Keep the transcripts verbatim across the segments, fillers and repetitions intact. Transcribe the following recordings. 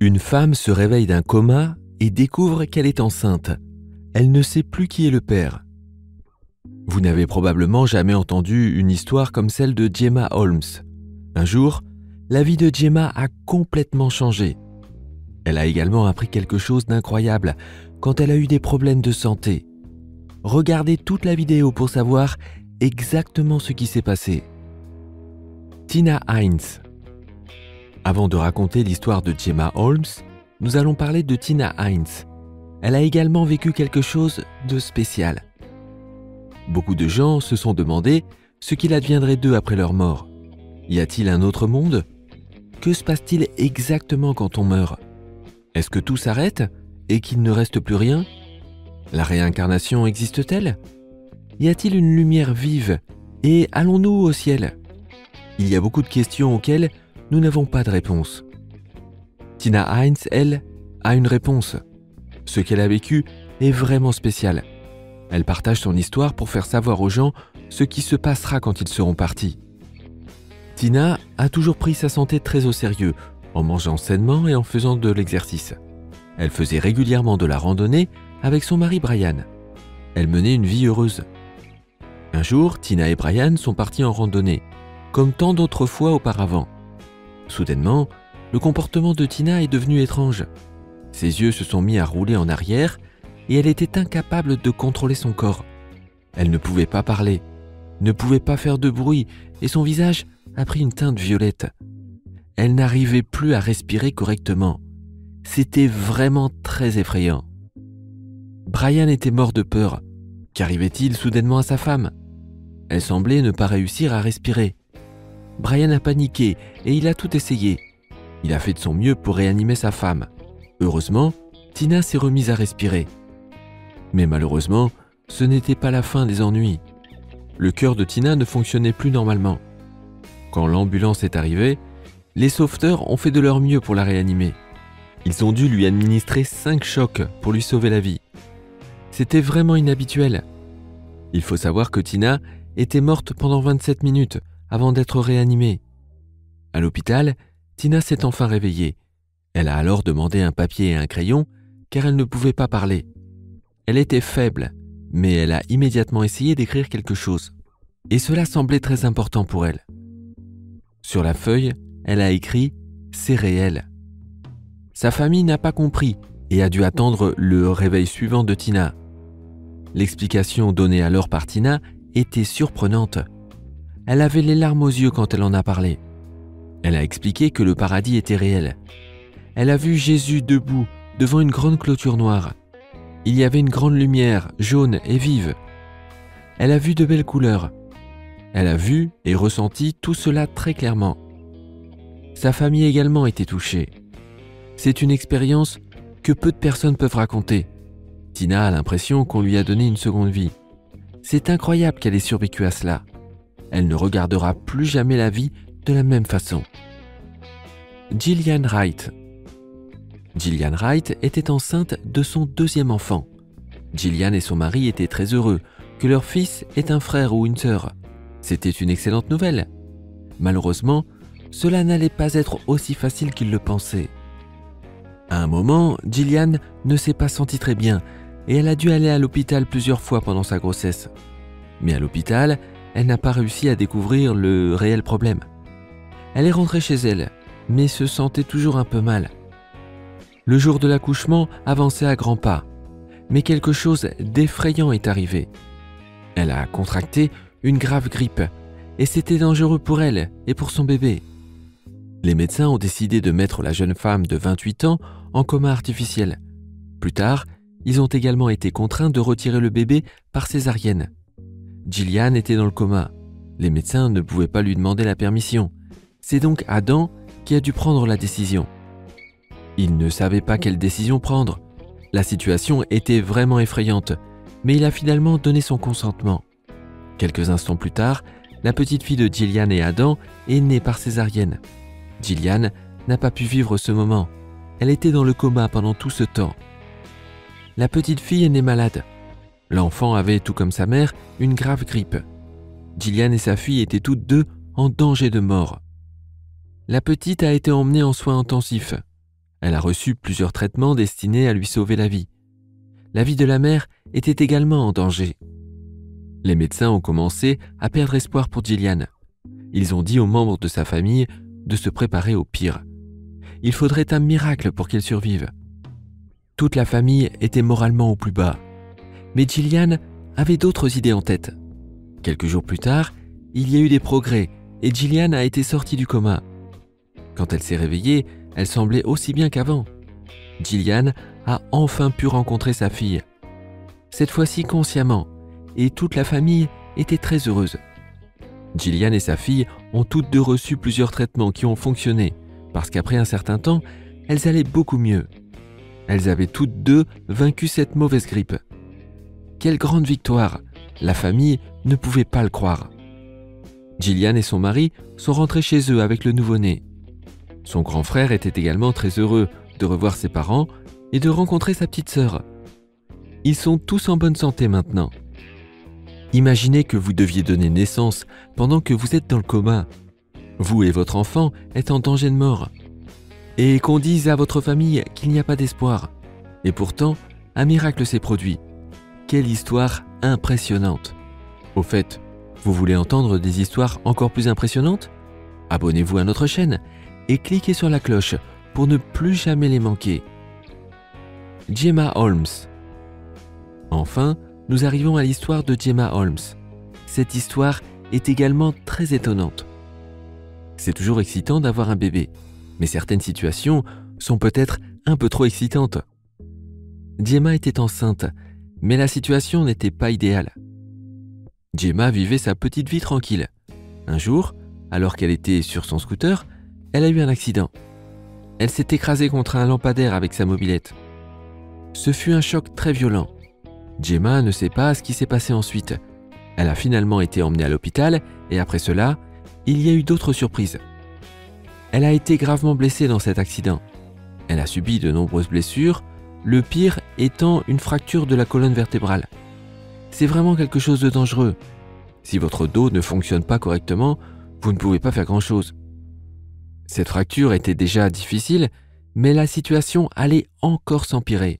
Une femme se réveille d'un coma et découvre qu'elle est enceinte. Elle ne sait plus qui est le père. Vous n'avez probablement jamais entendu une histoire comme celle de Gemma Holmes. Un jour, la vie de Gemma a complètement changé. Elle a également appris quelque chose d'incroyable quand elle a eu des problèmes de santé. Regardez toute la vidéo pour savoir exactement ce qui s'est passé. Tina Heinz. Avant de raconter l'histoire de Gemma Holmes, nous allons parler de Tina Heinz. Elle a également vécu quelque chose de spécial. Beaucoup de gens se sont demandé ce qu'il adviendrait d'eux après leur mort. Y a-t-il un autre monde? Que se passe-t-il exactement quand on meurt? Est-ce que tout s'arrête et qu'il ne reste plus rien? La réincarnation existe-t-elle? Y a-t-il une lumière vive et allons-nous au ciel? Il y a beaucoup de questions auxquelles nous n'avons pas de réponse. Tina Heinz, elle, a une réponse. Ce qu'elle a vécu est vraiment spécial. Elle partage son histoire pour faire savoir aux gens ce qui se passera quand ils seront partis. Tina a toujours pris sa santé très au sérieux, en mangeant sainement et en faisant de l'exercice. Elle faisait régulièrement de la randonnée avec son mari Brian. Elle menait une vie heureuse. Un jour, Tina et Brian sont partis en randonnée, comme tant d'autres fois auparavant. Soudainement, le comportement de Tina est devenu étrange. Ses yeux se sont mis à rouler en arrière et elle était incapable de contrôler son corps. Elle ne pouvait pas parler, ne pouvait pas faire de bruit et son visage a pris une teinte violette. Elle n'arrivait plus à respirer correctement. C'était vraiment très effrayant. Brian était mort de peur. Qu'arrivait-il soudainement à sa femme? Elle semblait ne pas réussir à respirer. Brian a paniqué et il a tout essayé. Il a fait de son mieux pour réanimer sa femme. Heureusement, Tina s'est remise à respirer. Mais malheureusement, ce n'était pas la fin des ennuis. Le cœur de Tina ne fonctionnait plus normalement. Quand l'ambulance est arrivée, les sauveteurs ont fait de leur mieux pour la réanimer. Ils ont dû lui administrer cinq chocs pour lui sauver la vie. C'était vraiment inhabituel. Il faut savoir que Tina était morte pendant vingt-sept minutes avant d'être réanimée. À l'hôpital, Tina s'est enfin réveillée. Elle a alors demandé un papier et un crayon car elle ne pouvait pas parler. Elle était faible, mais elle a immédiatement essayé d'écrire quelque chose. Et cela semblait très important pour elle. Sur la feuille, elle a écrit « C'est réel ». Sa famille n'a pas compris et a dû attendre le réveil suivant de Tina. L'explication donnée alors par Tina était surprenante. Elle avait les larmes aux yeux quand elle en a parlé. Elle a expliqué que le paradis était réel. Elle a vu Jésus debout devant une grande clôture noire. Il y avait une grande lumière, jaune et vive. Elle a vu de belles couleurs. Elle a vu et ressenti tout cela très clairement. Sa famille également était touchée. C'est une expérience que peu de personnes peuvent raconter. Tina a l'impression qu'on lui a donné une seconde vie. C'est incroyable qu'elle ait survécu à cela. Elle ne regardera plus jamais la vie de la même façon. Gillian Wright. Gillian Wright était enceinte de son deuxième enfant. Gillian et son mari étaient très heureux que leur fils ait un frère ou une sœur. C'était une excellente nouvelle. Malheureusement, cela n'allait pas être aussi facile qu'ils le pensaient. À un moment, Gillian ne s'est pas sentie très bien et elle a dû aller à l'hôpital plusieurs fois pendant sa grossesse. Mais à l'hôpital, elle n'a pas réussi à découvrir le réel problème. Elle est rentrée chez elle, mais se sentait toujours un peu mal. Le jour de l'accouchement avançait à grands pas, mais quelque chose d'effrayant est arrivé. Elle a contracté une grave grippe et c'était dangereux pour elle et pour son bébé. Les médecins ont décidé de mettre la jeune femme de vingt-huit ans en coma artificiel. Plus tard, ils ont également été contraints de retirer le bébé par césarienne. Gillian était dans le coma. Les médecins ne pouvaient pas lui demander la permission. C'est donc Adam qui a dû prendre la décision. Il ne savait pas quelle décision prendre. La situation était vraiment effrayante, mais il a finalement donné son consentement. Quelques instants plus tard, la petite fille de Gillian et Adam est née par césarienne. Gillian n'a pas pu vivre ce moment. Elle était dans le coma pendant tout ce temps. La petite fille est née malade. L'enfant avait, tout comme sa mère, une grave grippe. Gillian et sa fille étaient toutes deux en danger de mort. La petite a été emmenée en soins intensifs. Elle a reçu plusieurs traitements destinés à lui sauver la vie. La vie de la mère était également en danger. Les médecins ont commencé à perdre espoir pour Gillian. Ils ont dit aux membres de sa famille de se préparer au pire. Il faudrait un miracle pour qu'elle survive. Toute la famille était moralement au plus bas. Mais Gillian avait d'autres idées en tête. Quelques jours plus tard, il y a eu des progrès et Gillian a été sortie du coma. Quand elle s'est réveillée, elle semblait aussi bien qu'avant. Gillian a enfin pu rencontrer sa fille. Cette fois-ci consciemment, et toute la famille était très heureuse. Gillian et sa fille ont toutes deux reçu plusieurs traitements qui ont fonctionné, parce qu'après un certain temps, elles allaient beaucoup mieux. Elles avaient toutes deux vaincu cette mauvaise grippe. Quelle grande victoire! La famille ne pouvait pas le croire. Gillian et son mari sont rentrés chez eux avec le nouveau-né. Son grand frère était également très heureux de revoir ses parents et de rencontrer sa petite sœur. Ils sont tous en bonne santé maintenant. Imaginez que vous deviez donner naissance pendant que vous êtes dans le coma. Vous et votre enfant êtes en danger de mort. Et qu'on dise à votre famille qu'il n'y a pas d'espoir. Et pourtant, un miracle s'est produit. Quelle histoire impressionnante! Au fait, vous voulez entendre des histoires encore plus impressionnantes? Abonnez-vous à notre chaîne et cliquez sur la cloche pour ne plus jamais les manquer. Gemma Holmes. Enfin, nous arrivons à l'histoire de Gemma Holmes. Cette histoire est également très étonnante. C'est toujours excitant d'avoir un bébé, mais certaines situations sont peut-être un peu trop excitantes. Gemma était enceinte, mais la situation n'était pas idéale. Gemma vivait sa petite vie tranquille. Un jour, alors qu'elle était sur son scooter, elle a eu un accident. Elle s'est écrasée contre un lampadaire avec sa mobilette. Ce fut un choc très violent. Gemma ne sait pas ce qui s'est passé ensuite. Elle a finalement été emmenée à l'hôpital et après cela, il y a eu d'autres surprises. Elle a été gravement blessée dans cet accident. Elle a subi de nombreuses blessures, le pire étant une fracture de la colonne vertébrale. C'est vraiment quelque chose de dangereux. Si votre dos ne fonctionne pas correctement, vous ne pouvez pas faire grand-chose. Cette fracture était déjà difficile, mais la situation allait encore s'empirer.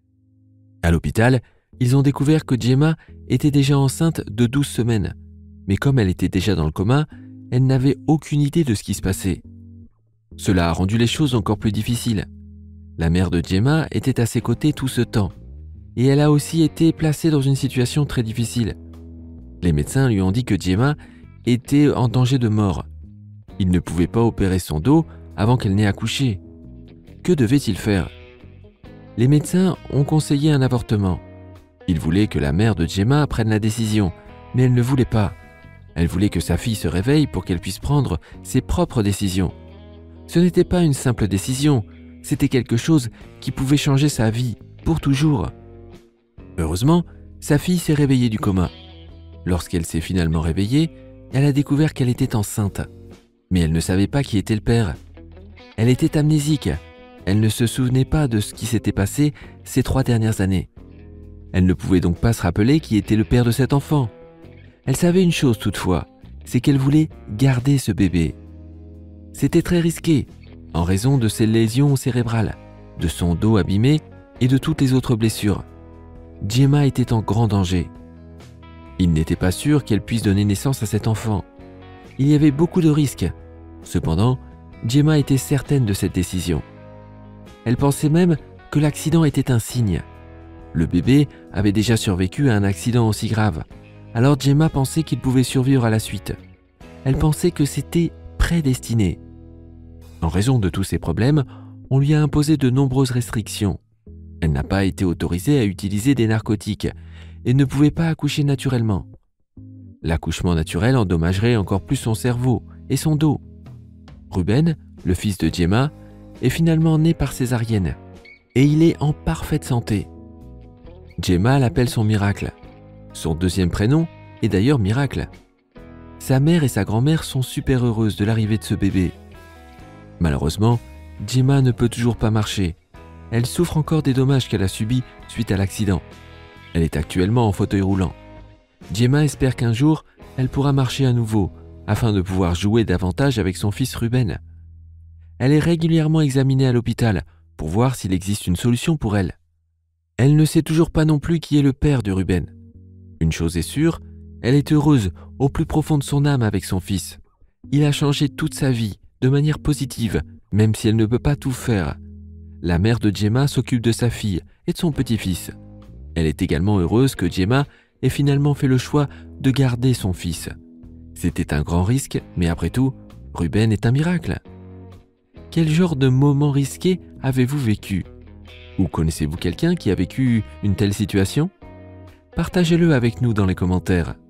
À l'hôpital, ils ont découvert que Gemma était déjà enceinte de douze semaines. Mais comme elle était déjà dans le coma, elle n'avait aucune idée de ce qui se passait. Cela a rendu les choses encore plus difficiles. La mère de Gemma était à ses côtés tout ce temps. Et elle a aussi été placée dans une situation très difficile. Les médecins lui ont dit que Gemma était en danger de mort. Ils ne pouvaient pas opérer son dos avant qu'elle n'ait accouché. Que devait-il faire? Les médecins ont conseillé un avortement. Ils voulaient que la mère de Gemma prenne la décision, mais elle ne voulait pas. Elle voulait que sa fille se réveille pour qu'elle puisse prendre ses propres décisions. Ce n'était pas une simple décision, c'était quelque chose qui pouvait changer sa vie pour toujours. Heureusement, sa fille s'est réveillée du coma. Lorsqu'elle s'est finalement réveillée, elle a découvert qu'elle était enceinte. Mais elle ne savait pas qui était le père. Elle était amnésique. Elle ne se souvenait pas de ce qui s'était passé ces trois dernières années. Elle ne pouvait donc pas se rappeler qui était le père de cet enfant. Elle savait une chose toutefois, c'est qu'elle voulait garder ce bébé. C'était très risqué, en raison de ses lésions cérébrales, de son dos abîmé et de toutes les autres blessures. Gemma était en grand danger. Il n'était pas sûr qu'elle puisse donner naissance à cet enfant. Il y avait beaucoup de risques. Cependant, Gemma était certaine de cette décision. Elle pensait même que l'accident était un signe. Le bébé avait déjà survécu à un accident aussi grave, alors Gemma pensait qu'il pouvait survivre à la suite. Elle pensait que c'était prédestiné. En raison de tous ces problèmes, on lui a imposé de nombreuses restrictions. Elle n'a pas été autorisée à utiliser des narcotiques et ne pouvait pas accoucher naturellement. L'accouchement naturel endommagerait encore plus son cerveau et son dos. Ruben, le fils de Gemma, est finalement né par césarienne et il est en parfaite santé. Gemma l'appelle son miracle. Son deuxième prénom est d'ailleurs Miracle. Sa mère et sa grand-mère sont super heureuses de l'arrivée de ce bébé. Malheureusement, Gemma ne peut toujours pas marcher. Elle souffre encore des dommages qu'elle a subis suite à l'accident. Elle est actuellement en fauteuil roulant. Gemma espère qu'un jour, elle pourra marcher à nouveau afin de pouvoir jouer davantage avec son fils Ruben. Elle est régulièrement examinée à l'hôpital pour voir s'il existe une solution pour elle. Elle ne sait toujours pas non plus qui est le père de Ruben. Une chose est sûre, elle est heureuse au plus profond de son âme avec son fils. Il a changé toute sa vie de manière positive, même si elle ne peut pas tout faire. La mère de Gemma s'occupe de sa fille et de son petit-fils. Elle est également heureuse que Gemma ait finalement fait le choix de garder son fils. C'était un grand risque, mais après tout, Ruben est un miracle. Quel genre de moment risqué avez-vous vécu? Ou connaissez-vous quelqu'un qui a vécu une telle situation? Partagez-le avec nous dans les commentaires.